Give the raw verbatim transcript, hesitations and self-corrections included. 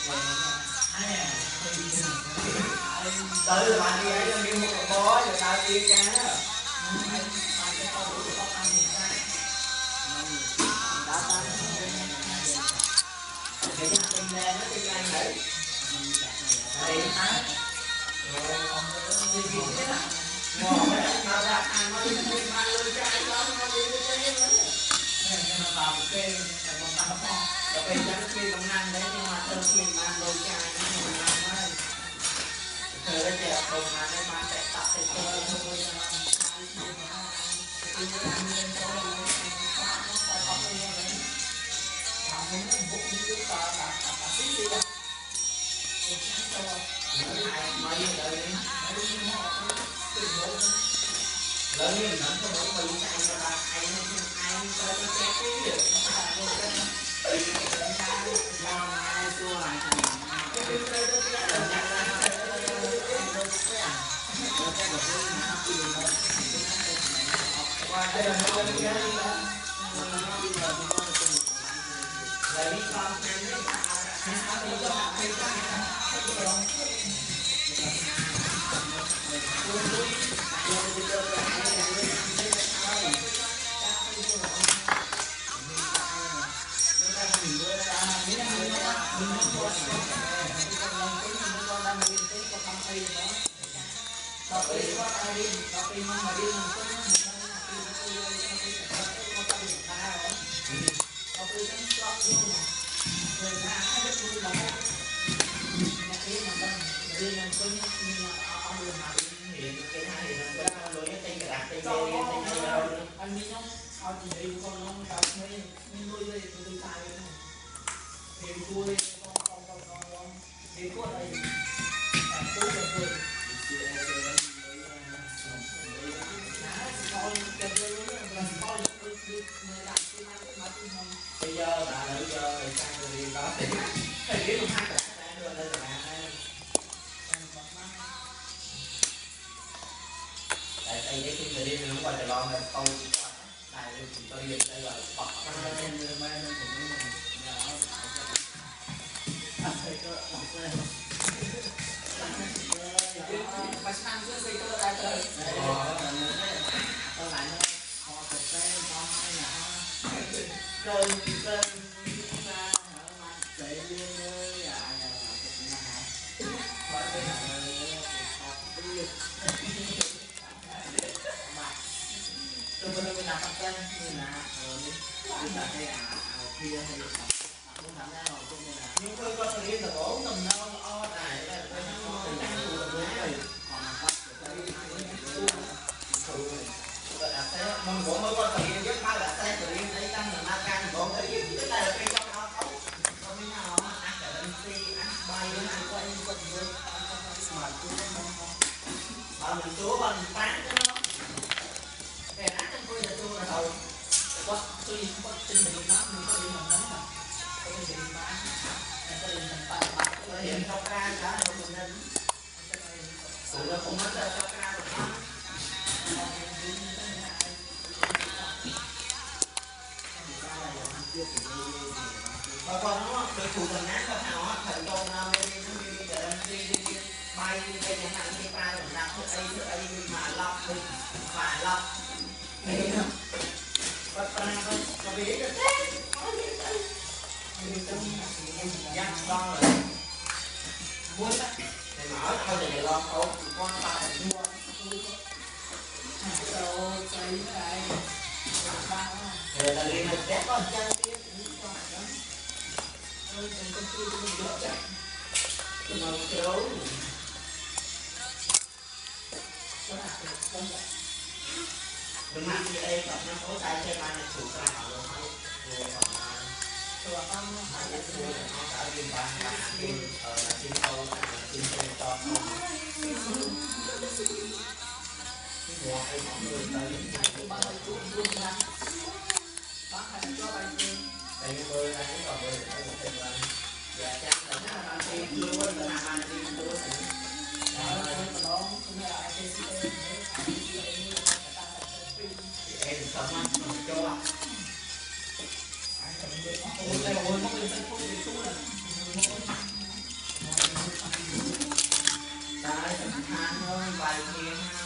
tới rồi bạn đi ấy là mua một bó rồi tao chia cá đó. Để cho mình lên nó đi ăn đấy. Đây hả? Đi đi thế nào? Ngon đấy, tao ra ăn nó đi đi mang lươn chai đó nó đi đi chơi hết. Nên nó vào một cái còn tao không. Cà phê trắng kia công năng đấy nhưng mà tao mình mang lươn chai nó mình làm đấy. Thời đó trẻ không mà nên mang chạy tập thì tôi thôi. Hãy subscribe cho kênh Ghiền Mì Gõ để không bỏ lỡ những video hấp dẫn. Lớn như mình không có mình chạy mà là ai ai chơi cái cái cái gì làm ai xua lại thì qua đây là nó lên cái gì đó lại đi con em đấy anh đi cho bạn đi cho anh đi nhá, ao thì đấy con nó cà phê, nhưng nuôi đây tôi đi tài rồi, thì tôi con con con con con, thì có đây, à tôi là tôi, con cái đây nó là con tôi đi người làm cái này cái máy cái không, bây giờ đã lấy giờ để sang rồi đi đó, thì biết một hai cái đã đưa lên rồi bạn ơi, tại tại cái khi người đi mình không qua Đài Loan là tôi này tôi đi đây là bật cái trên đường bay nên cũng mới mà sang cái gì tôi đã chơi tôi lại họ thực tế con hay là chơi chơi ra mà chạy đi à là gọi cái nào tôi vừa mới làm tập như là như là hay à kia hay cũng làm ra rồi cũng là nhưng tôi có thời gian là bốn tuần đâu o này là tôi nó thời gian tôi là đúng rồi còn là bắt tôi là thế mong muốn mới có thời gian biết ba là xe thời gian thấy tăng là ma can còn thời gian cái này là cây trong đó không không biết nào mà ăn cả lên xe ăn bay đến ăn quay quay quay mà tôi không không bà mình chúa bà mình bán cho nó cái ăn trong tôi là tôi là đầu có tôi có tin mình nó mình có đi mình đánh mà có đi mình bán mình có đi mình bán bán có hiện trong ca cả rồi mình nên tụi nó không mất ra trong ca rồi đó bà con nó được chủ thần án và họ thành công nó đi đi đi đi đi bay đi đây chẳng hạn đi bay mình làm thứ ấy thứ ấy mà lọc đi phải lọc này không bắt con em không có biết được dắt con rồi muốn á thì mở thôi thì lo không con ta mua đâu xây cái rồi là liền một đét con chơi kia cho bạn đó ơi mình công ty tôi mình được chạy tôi nói kéo mình đi đi đây gặp nó có tay chơi mai này thủ ra họ luôn rồi còn tôi không phải là tôi nó cả viên bàn cả viên ở là trên câu là trên trên to cái mùa hay mọi người tới những ngày ba mươi tuổi luôn ra bác hay cho bay chơi tại vì tôi là cái còn tôi phải một tình là dạ chắc là nó là tiền luôn là làm ăn tiền luôn đó đó cũng là ai chơi em cầm ăn mà cho ôi đây ôi nó lên sân khấu thì xuống rồi than hơn vài kia ha.